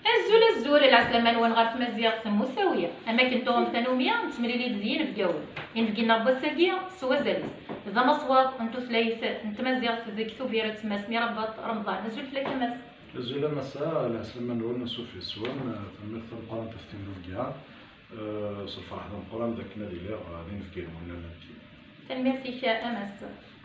الزول العسلامة نوان غير تمازيغ مساوية أما كنتو ثانومية نتمري لي تزيين بقاول ينفقينا بوساقية سوا زالس إذا ما صواب أنتو ثلاث نتمازيغ ذيك ثوبيرة تماس ميربط رمضان الزول ثلاثة ماس الزول مساء العسلامة نوان نسو في السوان تمثل القرآن تفتين القيا صرف واحد القرآن ذاك نادي لا غادي نفكيهم ولا نمشي تنميرتي شاء أمس